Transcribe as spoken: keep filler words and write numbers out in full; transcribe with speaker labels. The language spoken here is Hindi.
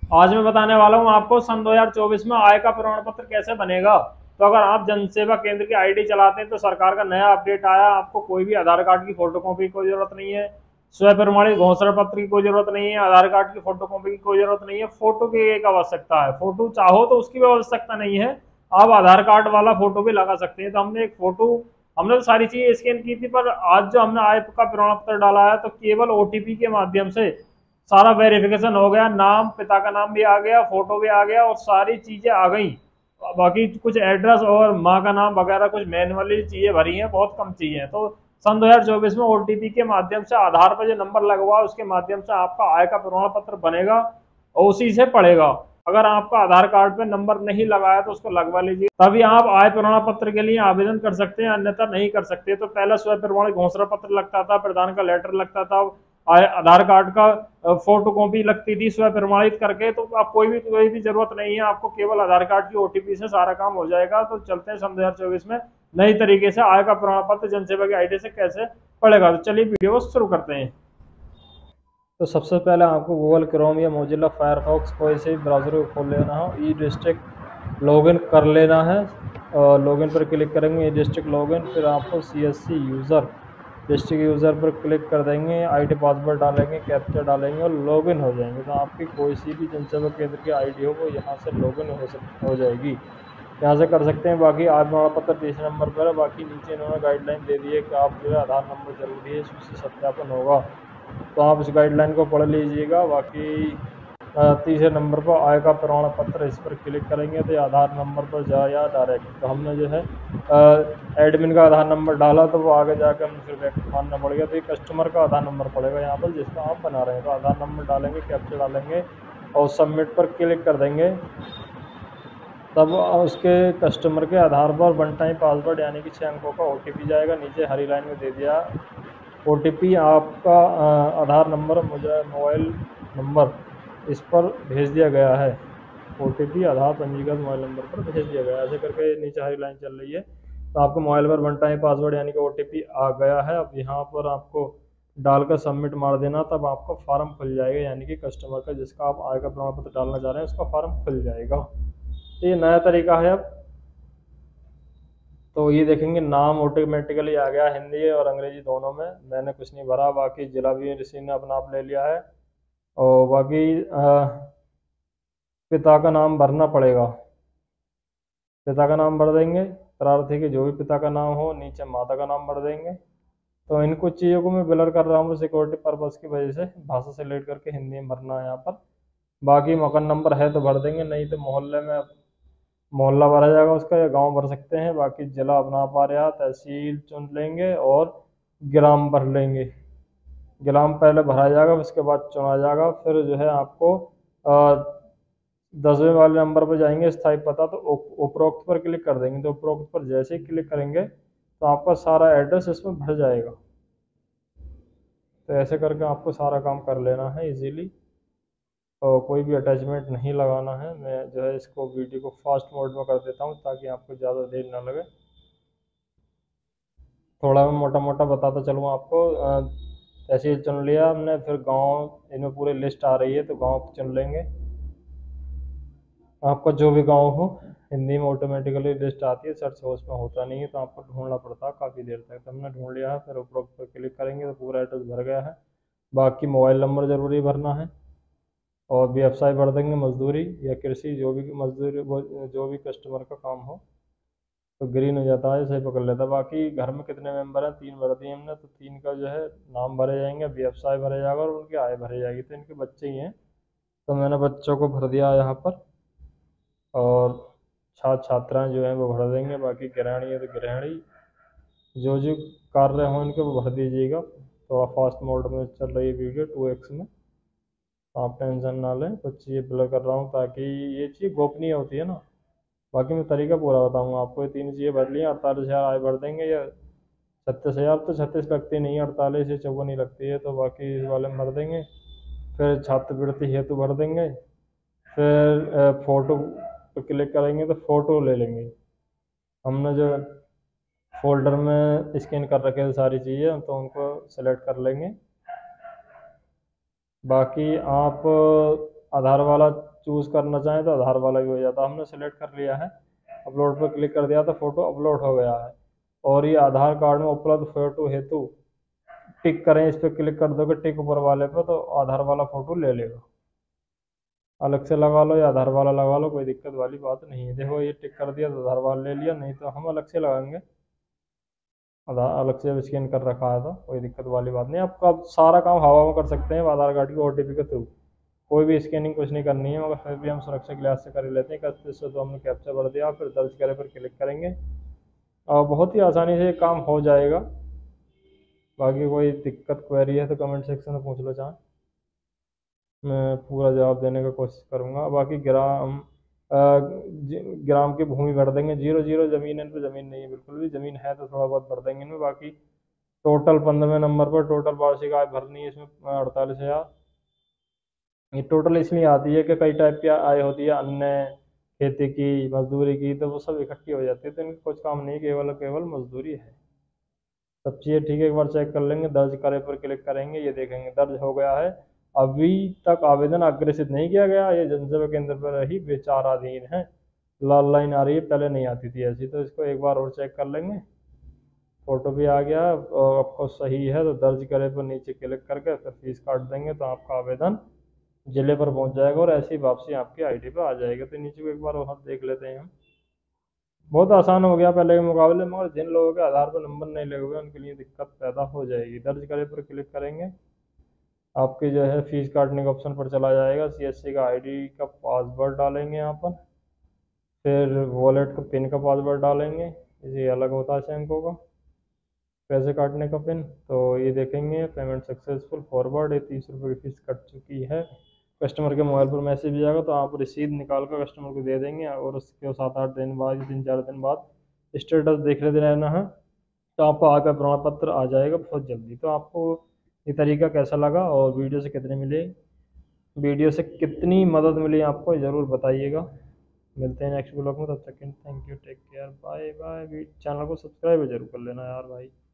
Speaker 1: आज मैं बताने वाला हूँ आपको सन दो हज़ार चौबीस में आय का प्रमाण पत्र कैसे बनेगा। तो अगर आप जन सेवा केंद्र की आईडी चलाते हैं तो सरकार का नया अपडेट आया, आपको कोई भी आधार कार्ड की फोटोकॉपी की कोई जरूरत नहीं है, स्व प्रमाणित घोषणा पत्र की कोई जरूरत नहीं है, आधार कार्ड की फोटोकॉपी की कोई जरूरत नहीं है, फोटो की एक आवश्यकता है। फोटो चाहो तो उसकी भी आवश्यकता नहीं है, आप आधार कार्ड वाला फोटो भी लगा सकते हैं। तो हमने एक फोटो, हमने तो सारी चीजें स्कैन की थी, पर आज जो हमने आय का प्रमाण पत्र डाला है तो केवल ओटीपी के माध्यम से सारा वेरिफिकेशन हो गया। नाम, पिता का नाम भी आ गया, फोटो भी आ गया और सारी चीजें आ गई। बाकी कुछ एड्रेस और माँ का नाम वगैरह कुछ मैनुअली चीजें भरी हैं, बहुत कम चीजें हैं। तो सन दो हज़ार चौबीस में ओटीपी के माध्यम से आधार पर जो नंबर लगवा उसके माध्यम से आपका आय का प्रमाण पत्र बनेगा और उसी से पड़ेगा। अगर आपका आधार कार्ड पे नंबर नहीं लगाया तो उसको लगवा लीजिए, तभी आप आय प्रमाण पत्र के लिए आवेदन कर सकते हैं, अन्यथा नहीं कर सकते। तो पहला स्व प्रमाणित घोषणा पत्र लगता था, प्रधान का लेटर लगता था, आधार कार्ड का फोटो कॉपी लगती थी स्व प्रमाणित करके। तो आप कोई भी कोई भी जरूरत नहीं है, आपको केवल आधार कार्ड की ओटीपी से सारा काम हो जाएगा। तो चलते हैं सन दो हज़ार चौबीस में नई तरीके से आय का प्रमाण पत्र जनसेवा की आईडी से कैसे पड़ेगा। तो चलिए वीडियो को शुरू करते हैं। तो सबसे पहले आपको गूगल क्रोम या मोजिल्ला फायरफॉक्स कोई से भी ब्राउज़र को खोल लेना हो, ई डिस्ट्रिक्ट लॉगिन कर लेना है और लॉगिन पर क्लिक करेंगे, ई डिस्ट्रिक्ट लॉगिन। फिर आपको C S C user district user पर क्लिक कर देंगे, आईडी पासवर्ड डालेंगे, कैप्चा डालेंगे और लॉगिन हो जाएंगे। तो आपकी कोई सी भी जनसेवा केंद्र की आईडी हो वो यहाँ से लॉगिन हो सक हो जाएगी, यहाँ से कर सकते हैं। बाकी आय प्रमाण पत्र तीसरे नंबर पर है। बाकी नीचे इन्होंने गाइडलाइन दे दी है कि आप जो है आधार नंबर जरूरी है, इससे सत्यापन होगा, तो आप इस गाइडलाइन को पढ़ लीजिएगा। बाकी तीसरे नंबर पर आय का प्रमाण पत्र, इस पर क्लिक करेंगे तो आधार नंबर पर जाया डायरेक्ट। तो हमने जो है एडमिन का आधार नंबर डाला तो वो आगे जाकर हमें फिर बैक मानना पड़ेगा। तो ये कस्टमर का आधार नंबर पड़ेगा यहाँ पर जिसका आप बना रहे हैं। तो आधार नंबर डालेंगे, कैप्चा डालेंगे और सबमिट पर क्लिक कर देंगे। तब उसके कस्टमर के आधार पर वन टाइम पासवर्ड यानी कि छः अंकों का ओटीपी जाएगा। नीचे हरी लाइन में दे दिया ओटीपी आपका आधार नंबर, मुझे मोबाइल नंबर इस पर भेज दिया गया है। ओटीपी आधार पंजीकृत मोबाइल नंबर पर भेज दिया गया है, ऐसे करके नीचे हरी लाइन चल रही है। तो आपको मोबाइल पर वन टाइम पासवर्ड यानी कि ओटीपी आ गया है। अब यहाँ पर आपको डालकर सबमिट मार देना, तब आपका फॉर्म खुल जाएगा, यानी कि कस्टमर का जिसका आप आय का प्रमाण पत्र डालना चाह रहे हैं उसका फॉर्म खुल जाएगा। तो ये नया तरीका है। अब तो ये देखेंगे नाम ऑटोमेटिकली आ गया, हिंदी और अंग्रेजी दोनों में। मैंने कुछ नहीं भरा, बाकी जिला भी ऋषि ने अपना आप ले लिया है। और बाकी आ, पिता का नाम भरना पड़ेगा, पिता का नाम भर देंगे। प्रार्थी के जो भी पिता का नाम हो, नीचे माता का नाम भर देंगे। तो इन कुछ चीज़ों को मैं ब्लर कर रहा हूँ सिक्योरिटी पर्पज़ की वजह से, भाषा सेलेक्ट करके हिंदी में भरना है यहाँ पर। बाकी मकान नंबर है तो भर देंगे, नहीं तो मोहल्ले में मोहल्ला भरा जाएगा उसका, या गांव भर सकते हैं। बाकी जिला अपना आप आ रहा, तहसील चुन लेंगे और ग्राम भर लेंगे। ग्राम पहले भरा जाएगा, उसके बाद चुना जाएगा। फिर जो है आपको दसवें वाले नंबर पर जाएंगे, स्थायी पता, तो उपरोक्त पर क्लिक कर देंगे। तो उपरोक्त पर जैसे ही क्लिक करेंगे तो आपका सारा एड्रेस इसमें भर जाएगा। तो ऐसे करके आपको सारा काम कर लेना है इजीली, और कोई भी अटैचमेंट नहीं लगाना है। मैं जो है इसको वीडियो को फास्ट मोड में कर देता हूँ ताकि आपको ज़्यादा देर ना लगे। थोड़ा मैं मोटा मोटा बताता चलूँ आपको। तहसील चुन लिया हमने, फिर गांव, इनमें पूरी लिस्ट आ रही है तो गांव चुन लेंगे। आपका जो भी गांव हो, हिंदी में ऑटोमेटिकली लिस्ट आती है, सर्च हो उसमें होता नहीं है तो आपको ढूंढना पड़ता है काफ़ी देर तक। तो हमने ढूंढ लिया है, फिर ऊपर पर क्लिक करेंगे तो पूरा एड्रेस भर गया है। बाकी मोबाइल नंबर ज़रूरी भरना है और व्यवसाय भर देंगे, मजदूरी या कृषि, जो भी मजदूरी जो भी कस्टमर का काम हो। तो ग्रीन हो जाता है, सही पकड़ लेता है। बाकी घर में कितने मेंबर हैं, तीन भर दिए हमने, तो तीन का जो है नाम भरे जाएंगे, व्यवसाय भरे जाएगा और उनकी आय भरी जाएगी। तो इनके बच्चे ही हैं तो मैंने बच्चों को भर दिया यहाँ पर, और छात्र छात्राएं जो हैं वो भर देंगे। बाकी गृहिणी है तो गृहिणी, जो जो कार्य हों इनके वो भर दीजिएगा। थोड़ा फास्ट मोड में चल रही है वीडियो, टू एक्स में, आप टेंशन ना लें। कुछ चीज़ें ब्लर कर रहा हूँ ताकि ये चीज़ गोपनीय होती है ना। बाकी मैं तरीका पूरा बताऊंगा आपको। ये तीन चीज़ें भर लिया, अड़तालीस हज़ार आय भर देंगे, या छत्तीस हज़ार तो छत्तीस लगती नहीं, अड़तालीस से चौवन ही लगती है, तो बाकी इस वाले में भर देंगे। फिर छात्रवृत्ति हेतु भर देंगे। फिर फ़ोटो पे क्लिक करेंगे तो फ़ोटो ले लेंगे। हमने जो फोल्डर में स्कैन कर रखे थे सारी चीज़ें, तो उनको सेलेक्ट कर लेंगे। बाकी आप आधार वाला चूज़ करना चाहें तो आधार वाला भी हो जाता है। हमने सेलेक्ट कर लिया है, अपलोड पर क्लिक कर दिया तो फ़ोटो अपलोड हो गया है। और ये आधार कार्ड में उपलब्ध फ़ोटो हेतु टिक करें, इस पर क्लिक कर दोगे टिक ऊपर वाले पे तो आधार वाला फ़ोटो ले लेगा। अलग से लगा लो या आधार वाला लगा लो, कोई दिक्कत वाली बात नहीं है। देखो ये टिक कर दिया तो आधार वाला ले लिया, नहीं तो हम अलग से लगाएंगे। आधार अलग से स्कैन कर रखा है तो कोई दिक्कत वाली बात नहीं। आपको आप सारा काम हवा में कर सकते हैं आधार कार्ड की ओ टी पी के थ्रू, कोई भी स्कैनिंग कुछ नहीं करनी है। मगर फिर भी हम सुरक्षा के लिहाज से कर लेते हैं। इकतीस सौ तो हमने कैप्चा भर दिया, फिर दर्ज करे पर क्लिक करेंगे और बहुत ही आसानी से काम हो जाएगा। बाकी कोई दिक्कत क्वेरी है तो कमेंट सेक्शन में पूछ लो, चाहें मैं पूरा जवाब देने का कोशिश करूँगा। बाकी ग्राम अ, ग्राम की भूमि भर देंगे, जीरो जीरो ज़मीन है, इन पर ज़मीन नहीं है बिल्कुल भी, ज़मीन है तो थोड़ा बहुत भर देंगे इनमें। बाकी टोटल पंद्रहवें नंबर पर टोटल वार्षिक आय भरनी है इसमें अड़तालीस हज़ार। ये टोटल इसलिए आती है कि कई टाइप की आय होती है, अन्य, खेती की, मजदूरी की, तो वो सब इकट्ठी हो जाती है। तो इनका कुछ काम नहीं, केवल केवल मजदूरी है। सब चीज़ें ठीक है, एक बार चेक कर लेंगे। दर्ज करे पर क्लिक करेंगे, ये देखेंगे दर्ज हो गया है। अभी तक आवेदन अग्रेसित नहीं किया गया, ये जनसेवा केंद्र पर ही विचाराधीन है। लाल लाइन आ रही है, पहले नहीं आती थी ऐसी, तो इसको एक बार और चेक कर लेंगे। फोटो भी आ गया और आपको सही है तो दर्ज करे पर नीचे क्लिक करके फिर फीस काट देंगे तो आपका आवेदन जिले पर पहुंच जाएगा और ऐसी वापसी आपकी आईडी पे आ जाएगी। तो नीचे को एक बार और देख लेते हैं हम। बहुत आसान हो गया पहले के मुकाबले, मगर जिन लोगों के आधार पर नंबर नहीं लगे हुए उनके लिए दिक्कत पैदा हो जाएगी। दर्ज करे पर क्लिक करेंगे, आपके जो है फीस काटने के ऑप्शन पर चला जाएगा। सी एस सी का आईडी का पासवर्ड डालेंगे यहाँ पर, फिर वॉलेट का पिन का पासवर्ड डालेंगे, इसे अलग होता है बैंकों का पैसे काटने का पिन। तो ये देखेंगे पेमेंट सक्सेसफुल फॉरवर्ड, ये तीस रुपये की फीस कट चुकी है। कस्टमर के मोबाइल पर मैसेज भी आएगा तो आप रसीद निकाल कर कस्टमर को दे देंगे और उसके सात आठ दिन बाद या तीन चार दिन बाद स्टेटस देख लेते रहना है, तो आपको आकर प्रमाण पत्र आ जाएगा बहुत जल्दी। तो आपको ये तरीका कैसा लगा और वीडियो से कितने मिले, वीडियो से कितनी मदद मिली आपको ज़रूर बताइएगा। मिलते हैं नेक्स्ट ब्लॉग में, तब तक thank you, take care, bye bye. Channel को सब्सक्राइब जरूर कर लेना यार भाई।